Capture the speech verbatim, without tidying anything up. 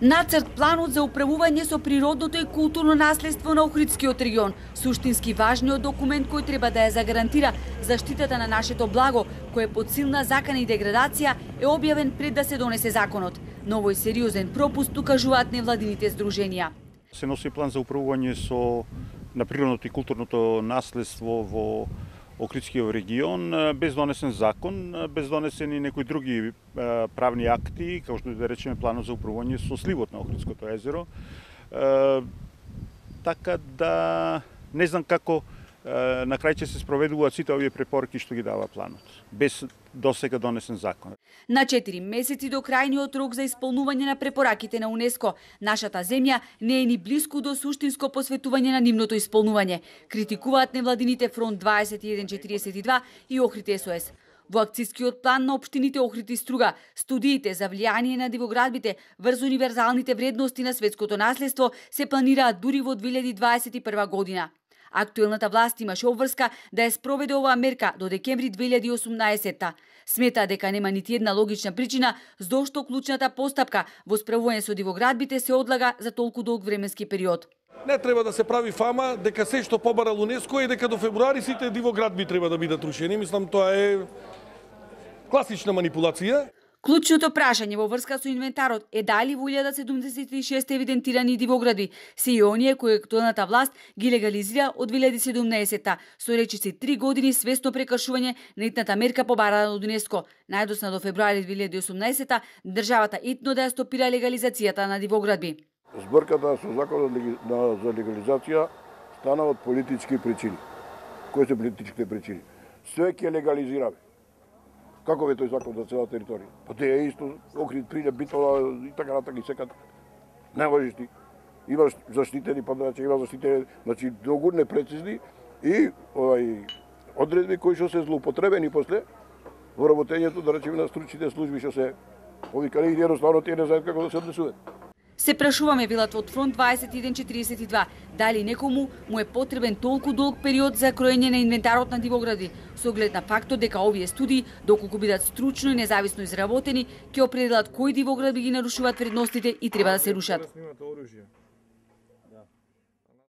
Нацрт планот за управување со природното и културно наследство на Охридскиот регион, суштински важниот документ кој треба да ја загарантира заштитата на нашето благо, кој е под силна закана и деградација, е објавен пред да се донесе законот. Но овој сериозен пропуст укажуваат невладините здруженија. Се носи план за управување со на природното и културното наследство во Охридскиот регион, без донесен закон, без донесени некои други правни акти, како што да речеме планот за управување со сливот на Охридското езеро. Така да не знам како на крај ќе се спроведуваат сите овие препораки што ги дава планот, без досега донесен закон. На четири месеци до крајниот рок за исполнување на препораките на УНЕСКО, нашата земја не е ни блиску до суштинско посветување на нивното исполнување, критикуваат невладините Фронт дваесет и еден четириесет и два и Охрид С О С. Во акцијскиот план на општините Охрид и Струга, студиите за влијание на дивоградбите врз универзалните вредности на светското наследство се планираат дури во две илјади дваесет и прва година. Актуелната власт имаше обврска да ја спроведе оваа мерка до декември две илјади и осумнаесетта. Смета дека нема нити една логична причина зошто клучната постапка во справување со дивоградбите се одлага за толку долг временски период. Не треба да се прави фама дека се што побарал УНЕСКО и дека до февруари сите дивоградби треба да бидат рушени. Мислам, тоа е класична манипулација. Клучното прашање во врска со инвентарот е дали во илјада седумдесет и шеста евидентирани дивоградби се и оние кои актуелната власт ги легализира од две илјади и седумнаесетта, со речиси три години свесно прекршување на итната мерка побарана од УНЕСКО. Најдосна до февруари две илјади и осумнаесетта државата итно да ја стопира легализацијата на дивоградби. Зборката со законот за легализација стана од политички причини. Кои се политичките причини? Све ќе легализираме. Како е тој закон за цела територија? Па те е исто, Охрид, Прилеп, Битола и така натака и секад. Не можеш ти. Имаш заштитени подрачја, има заштитени, значи многу непрецизни и овај одредби кои што се злоупотребени после во работењето, да речеме, на стручните служби што се повикани и едноставно тие не знаат како да се однесуваат. Се прашуваме, велат од Фронт дваесет и еден четириесет и два, дали некому му е потребен толку долг период за кроење на инвентарот на дивоградби, со оглед на фактот дека овие студии, доколку бидат стручно и независно изработени, ќе определат кои дивоградби ги нарушуваат вредностите и треба да се рушат.